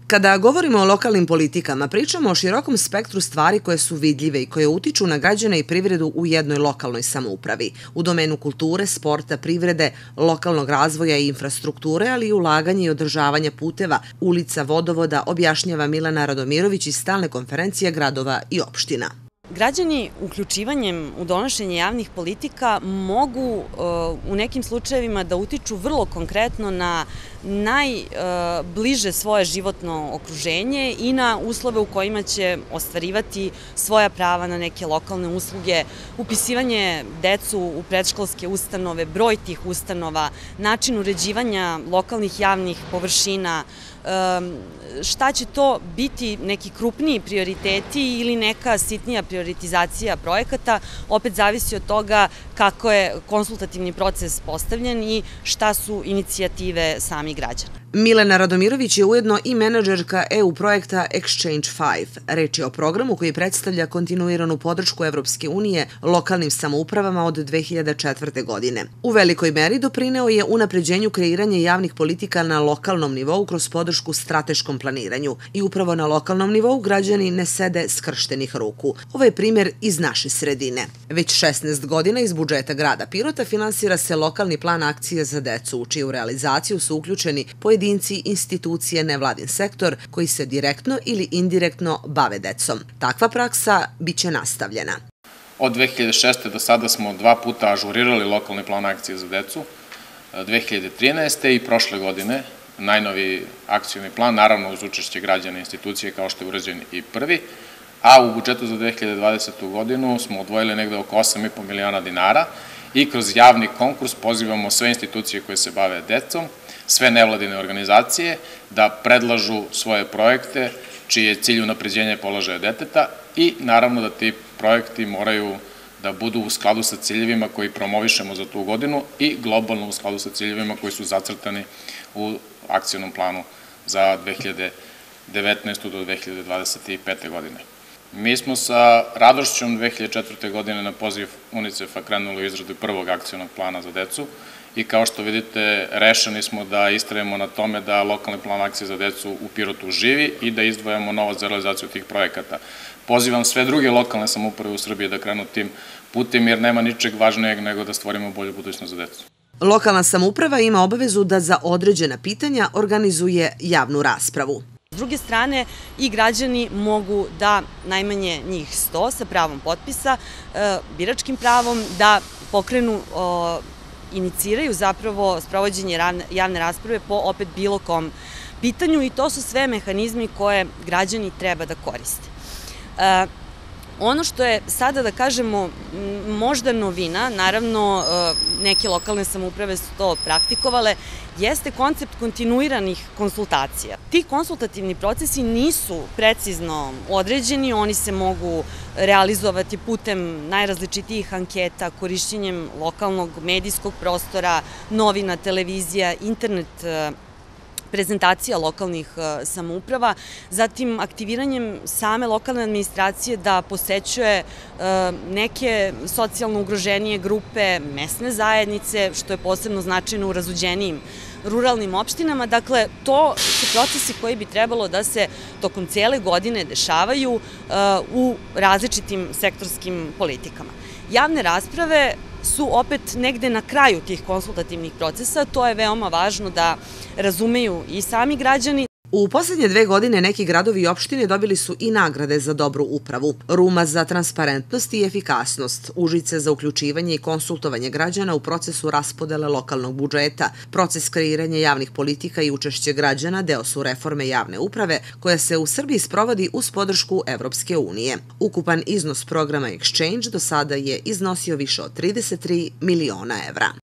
Kada govorimo o lokalnim politikama, pričamo o širokom spektru stvari koje su vidljive i koje utiču na građane i privredu u jednoj lokalnoj samoupravi. U domenu kulture, sporta, privrede, lokalnog razvoja i infrastrukture, ali i ulaganje i održavanje puteva, ulica, vodovoda, objašnjava Milena Radomirović iz Stalne konferencije gradova i opština. Građani uključivanjem u donošenje javnih politika mogu u nekim slučajevima da utiču vrlo konkretno na najbliže svoje životno okruženje i na uslove u kojima će ostvarivati svoja prava na neke lokalne usluge, upisivanje decu u predškolske ustanove, broj tih ustanova, način uređivanja lokalnih javnih površina, šta će to biti neki krupniji prioriteti ili neka sitnija prioritizacija projekata, opet zavisi od toga kako je konsultativni proces postavljen i šta su inicijative samih građana. Milena Radomirović je ujedno i menadžerka EU projekta Exchange 5. Reč je o programu koji predstavlja kontinuiranu podršku Evropske unije lokalnim samoupravama od 2004. godine. U velikoj meri doprineo je unapređenju kreiranja javnih politika na lokalnom nivou kroz podršku strateškom planiranju. I upravo na lokalnom nivou građani ne sede skrštenih ruku. Ovo je primjer iz naše sredine. Već 16 godina iz budžeta grada Pirota finansira se lokalni plan akcije za decu, u čiju realizaciju su uključeni pojedinci, institucije, nevladin sektor koji se direktno ili indirektno bave decom. Takva praksa biće nastavljena. Od 2006. do sada smo 2 puta ažurirali lokalni plan akcije za decu, 2013. i prošle godine najnoviji akcioni plan, naravno uz učešće građana i institucije kao što je urađen i prvi, a u budžetu za 2020. godinu smo odvojili negde oko 8,5 miliona dinara i kroz javni konkurs pozivamo sve institucije koje se bave decom, sve nevladine organizacije da predlažu svoje projekte čiji je cilj unapređenje položaja deteta i naravno da ti projekti moraju da budu u skladu sa ciljevima koji promovišemo za tu godinu i globalno u skladu sa ciljevima koji su zacrtani u akcionom planu za 2019. do 2025. godine. Mi smo sa radošćom 2004. godine na poziv UNICEF-a krenuli u izradu prvog akcionog plana za decu i kao što vidite rešeni smo da istrajemo na tome da lokalni plan akcije za decu u Pirotu živi i da izdvajamo novac za realizaciju tih projekata. Pozivam sve druge lokalne samouprave u Srbiji da krenu tim putem jer nema ničeg važnijeg nego da stvorimo bolju budućnost za decu. Lokalna samouprava ima obavezu da za određena pitanja organizuje javnu raspravu. S druge strane, i građani mogu da, najmanje njih 100 sa pravom potpisa, biračkim pravom, da pokrenu, iniciraju zapravo sprovođenje javne rasprave po opet bilo kom pitanju i to su sve mehanizmi koje građani treba da koriste. Ono što je sada, da kažemo, možda novina, naravno neke lokalne samouprave su to praktikovale, jeste koncept kontinuiranih konsultacija. Ti konsultativni procesi nisu precizno određeni, oni se mogu realizovati putem najrazličitijih anketa, korišćenjem lokalnog medijskog prostora, novina, televizija, internet prezentacija lokalnih samouprava, zatim aktiviranjem same lokalne administracije da posećuje neke socijalno ugroženije grupe, mesne zajednice, što je posebno značajno u razuđenijim ruralnim opštinama. Dakle, to su procesi koji bi trebalo da se tokom cijele godine dešavaju u različitim sektorskim politikama. Javne rasprave su opet negde na kraju tih konsultativnih procesa, to je veoma važno da razumeju i sami građani. U poslednje 2 godine neki gradovi i opštine dobili su i nagrade za dobru upravu. Ruma za transparentnost i efikasnost, Užice za uključivanje i konsultovanje građana u procesu raspodele lokalnog budžeta, proces kreiranja javnih politika i učešće građana deo su reforme javne uprave koja se u Srbiji sprovodi uz podršku Evropske unije. Ukupan iznos programa Exchange do sada je iznosio više od 33 miliona evra.